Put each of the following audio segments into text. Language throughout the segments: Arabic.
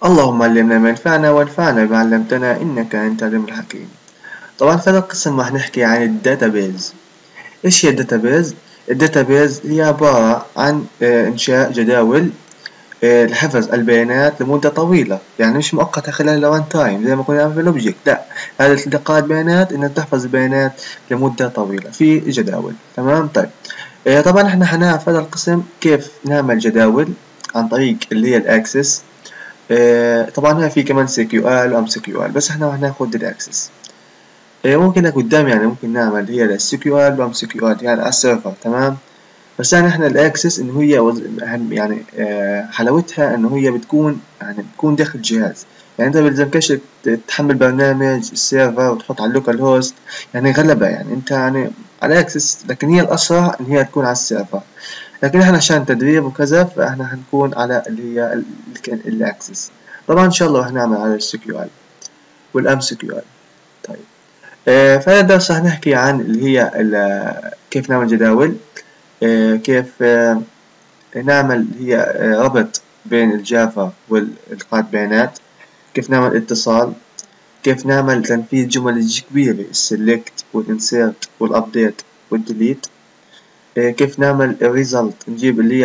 اللهم علمنا ما ينفعنا وانفعنا بما علمتنا إنك أنت العليم الحكيم. طبعا في هذا القسم راح نحكي عن الداتابيز. إيش هي الداتابيز؟ الداتابيز هي عبارة عن إنشاء جداول لحفظ البيانات لمدة طويلة، يعني مش مؤقتة خلال الران تايم زي ما كنا نعمل في الأوبجكت، لا، هذا قاعدة بيانات إنها تحفظ البيانات لمدة طويلة في جداول. تمام. طيب، طبعا احنا حنعرف في هذا القسم كيف نعمل جداول عن طريق اللي هي الأكسس. طبعا هنا في كمان SQL و MCQL، بس احنا راح ناخد الأكسس. ممكن قدام يعني ممكن نعمل هي SQL و MCQL يعني على السيرفر. تمام. بس يعني احنا الأكسس إنه هي أهم يعني حلاوتها إنه هي بتكون داخل الجهاز. يعني أنت بيلزمكش تحمل برنامج السيرفر وتحط على اللوكال هوست، يعني غلبة يعني أنت يعني على أكسس، لكن هي الأسرع إن هي تكون على السيرفر. لكن احنا عشان تدريب وكذا فاحنا هنكون على اللي هي الأكسس. طبعا إن شاء الله راح نعمل على SQL والام سي كيو ال. طيب، فهذا الدرس راح نحكي عن اللي هي كيف نعمل جداول، كيف نعمل اللي هي ربط بين الجافا والقاعدة بيانات، كيف نعمل اتصال، كيف نعمل تنفيذ جمل كبيرة السلكت والانسيرت والابديت والديليت، كيف نعمل الريزلت نجيب اللي هي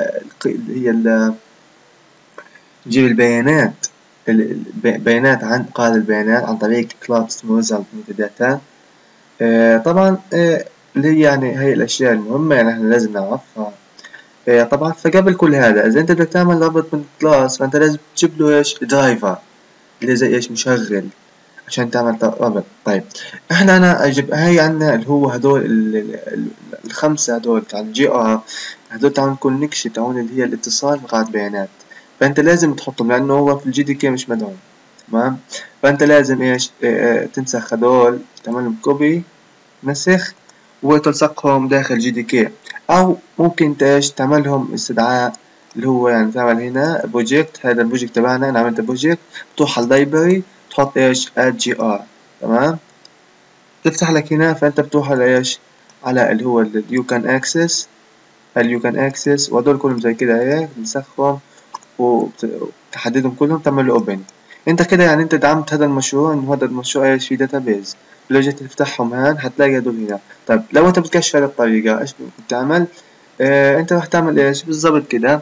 نجيب البيانات عن قاعدة البيانات عن طريق كلاس اسمه result metadata. طبعا اللي هي يعني هي الأشياء المهمة يعني احنا لازم نعرفها. طبعا فقبل كل هذا إذا أنت بدك تعمل رابط من كلاس فأنت لازم تجيب له إيش درايفر اللي زي إيش مشغل عشان تعمل رابط. طيب، أنا أجيب هاي عنا اللي هو هدول الخمسة هدول تاع GR، هدول تاعون كونكشن تاعون اللي هي الاتصال بقاعدة بيانات، فأنت لازم تحطهم لأنه هو في الGDK مش مدعوم. تمام. فأنت لازم إيش تنسخ هدول تعملهم كوبي نسخ وتلصقهم داخل GDK، أو ممكن انت ايش تعملهم استدعاء اللي هو يعني تعمل هنا بروجكت. هذا البروجكت تبعنا أنا عملت بروجكت، تروح على اللايبرري تحط ايش @gr. تمام. تفتح لك هنا فأنت بتروح على ايش على اللي هو you can access you can access وهدول كلهم زي كده هيك تنسخهم وتحددهم كلهم تعمل له open. انت كده يعني انت دعمت هذا المشروع، انه هذا المشروع ايش في داتابيز. لو جيت تفتحهم هان هتلاقي هدول هنا. طيب لو انت بتكشف هذه الطريقة ايش ممكن تعمل؟ انت راح تعمل ايش بالضبط كده؟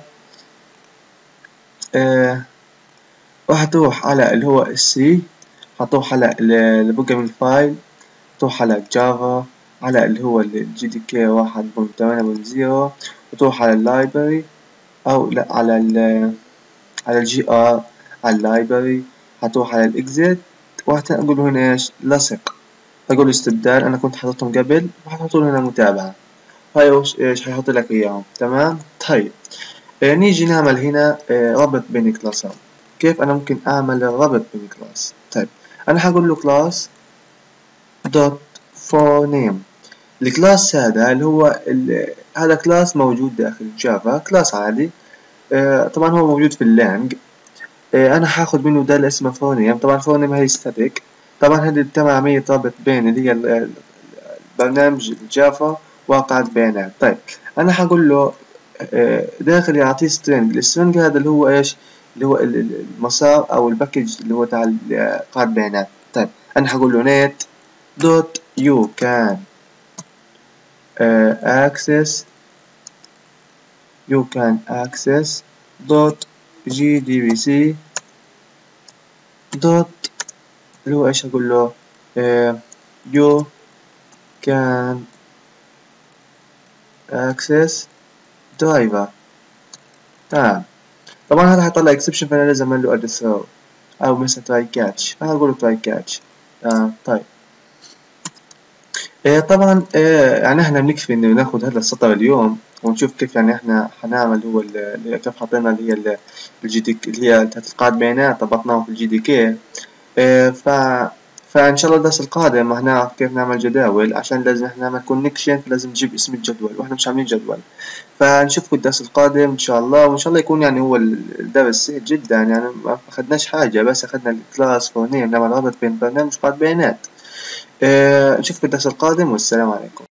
آه راح تروح على اللي هو السي، هتروح على البروجرامينج فايل، تروح على جافا، على اللي هو GDK 1.8.0، وتروح على اللايبرري او لا على GR، على اللايبرري، هتروح على الاكزيت وهتقول له هنا ايش لصق، هقول له استبدال انا كنت حاططهم قبل وهتحط له هنا متابعة. هاي ايش هيحط لك اياهم. تمام. طيب، نيجي نعمل هنا ربط بين كلاسات. كيف انا ممكن اعمل ربط بين كلاس؟ طيب، انا هقول له كلاس دوت فور نيم. الكلاس هذا اللي هو هذا كلاس موجود داخل جافا، كلاس عادي. طبعا هو موجود في اللانج. انا هاخد منه ده اللي اسمه فونيم. طبعا فونيم هي ستاتيك. طبعا هذه بتعمل عملية ربط بين اللي هي البرنامج الجافا وقاعدة بيانات. طيب، انا هقول له داخل يعطيه string. السترنج هذا اللي هو ايش اللي هو المسار او الباكج اللي هو تاع قاعدة بيانات. طيب، انا هقول له net dot you can access dot gdbc dot اللي هو ايش هقول له you can access driver. تمام. طبعا هذا هيطلع exception فانا لازم اعمل له add throw او مثلا try catch، فهقول له try catch. طيب، طبعا يعني احنا بنكفي انه ناخد هذا السطر اليوم ونشوف كيف يعني احنا حنعمل هو كيف حطينا اللي هي الجي دي اللي هي بتاعت القاعدة بيانات ربطناهم في GDK. فإن شاء الله الدرس القادم هنعرف كيف نعمل جداول، عشان لازم احنا نعمل كونكشن فلازم نجيب اسم الجدول واحنا مش عاملين جدول. فنشوفكم الدرس القادم إن شاء الله، وإن شاء الله يكون يعني هو الدرس سهل جدا، يعني ما أخدناش حاجة بس أخدنا الكلاس فونيم نعمل رابط بين برنامج وقاعدة بيانات. نشوفكم الدرس القادم والسلام عليكم.